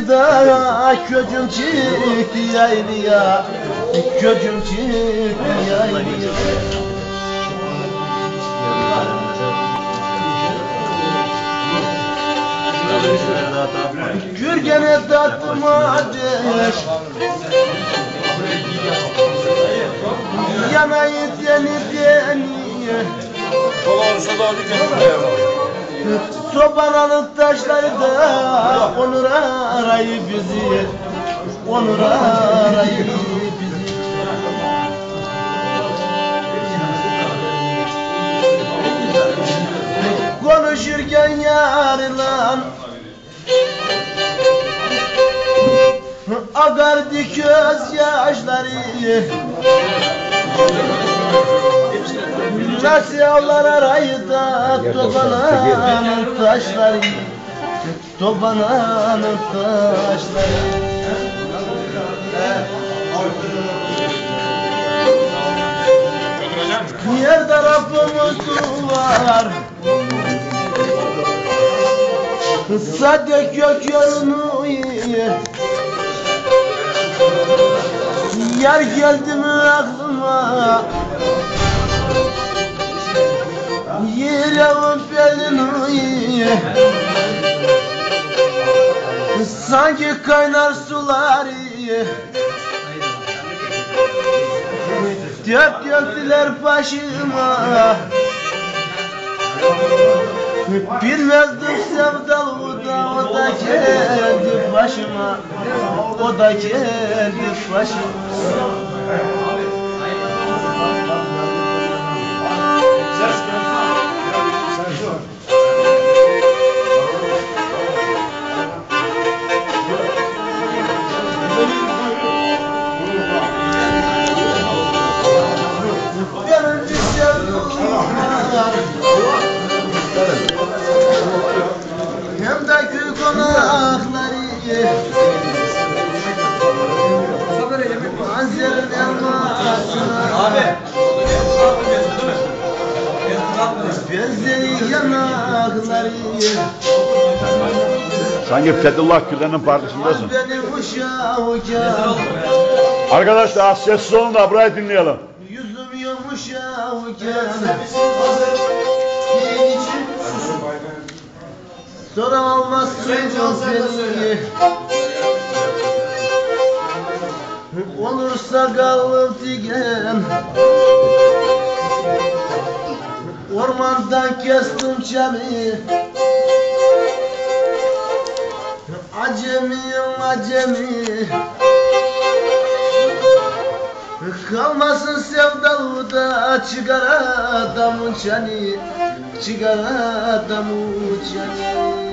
yaylada köcüm çıktı yaylıya, köcüm çıktı yaylıya. Gürgene tattım ateş, yanayı deni. Sobananın taşları da onur arayı bizi, onur arayı bizi. Konuşurken yarılan akardı gözyaşları. Nasıl avlar arayda topananın taşları, topananın taşları. Yer tarafımız var, sade gök yorunu. Yar geldi mi aklıma, yereğin belini, sanki kaynar suları. Döktüler başıma, bilmezdim sevdalı da, o da kendi başıma, o da kendi başıma. Hem de köy konakları, manzerin elmasına, benzeri yanakları. Sanki Fethullah Gülen'in partisindasın. Benim uşağım, Arkadaşlar sessiz olun da burayı dinleyelim. yüzüm yumuşağım, soramazsın beni. Olursa kalım diken, ormandan kestim çemi. Acemiyim acemi, kalmasın sevdalı da, çıkar adamın çeni, çıkar adamın çeni.